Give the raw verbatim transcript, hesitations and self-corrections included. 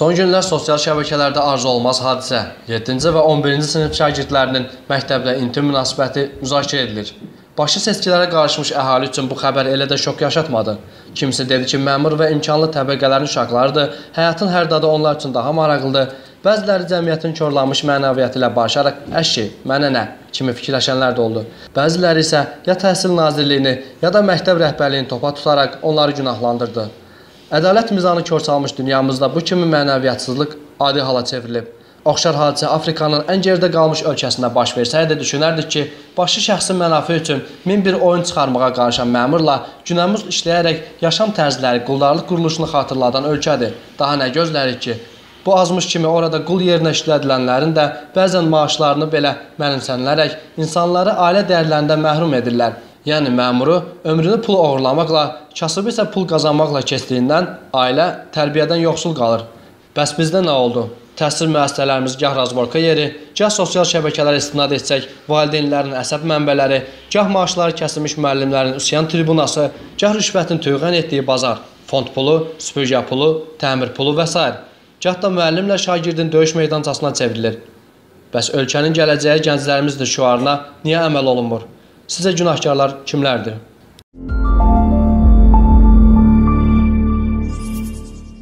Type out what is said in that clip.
Son günlər sosial şəbəkələrdə arzu olmaz hadisə yeddinci və on birinci sinif şagirdlərinin məktəblə intim münasibəti müzakirə edilir. Başı seçkilərə qarışmış əhali üçün bu xəbər elə də şok yaşatmadı. Kimisi dedi ki, məmur və imkanlı təbəqələrin uşaqlarıdır, həyatın hər dadı onlar üçün daha maraqlıdır. Bəziləri cəmiyyətin korlanmış mənəviyyatı ilə barışaraq əşki, mənə nə kimi fikirləşənlər də oldu. Bəziləri isə ya Təhsil Nazirliyini, ya da məktəb rəhbərliyini topa tutaraq onları günahlandırdı. Ədalət mizanı kör salmış dünyamızda bu kimi mənəviyyatsızlıq adi hala çevrilib. Oxşar hadisə Afrikanın ən geridə qalmış ölkəsində baş versəydi, düşünərdik ki, başı şəxsi mənafe üçün min bir oyun çıxarmağa qarışan məmurla günəmuz işləyərək yaşam tərzləri, quldarlıq quruluşunu xatırladan ölkədir. Daha nə gözlərik ki, bu azmış kimi orada qul yerinə işlədilənlərin də bəzən maaşlarını belə mənimsənilərək insanları ailə dəyərlərindən məhrum edirlər. Yəni məmuru ömrünü pul oğurlamaqla, kasıbı isə pul qazanmaqla keçdiyindən ailə tərbiyədən yoxsul qalır. Bəs bizdə nə oldu? Təhsil müəssisələrimiz gah razborka yeri, gah sosial şəbəkələrə istinad etsək, valideynlərin əsəb mənbələri, gah maaşları kəsilmiş müəllimlərin üsyan tribunası, gah rüşvətin tövqən etdiyi bazar, fond pulu, süpürgə pulu, təmir pulu və s. Gah da müəllimlə şagirdin döyüş meydancasına çevrilir. Bəs ölkənin gələcəyi gənclərimizdir şüarına niyə əməl olunmur? Sizə günahkarlar kimlərdir?